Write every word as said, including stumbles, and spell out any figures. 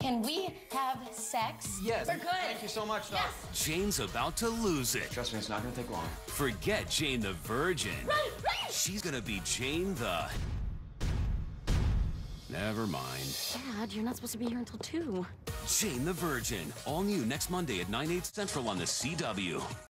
Can we have sex? Yes. We're good. Thank you so much, Doc. Yes. Jane's about to lose it. Trust me, it's not gonna take long. Forget Jane the Virgin. Run, run! She's gonna be Jane the... Never mind. Dad, you're not supposed to be here until two. Jane the Virgin. All new next Monday at nine, eight central on the C W.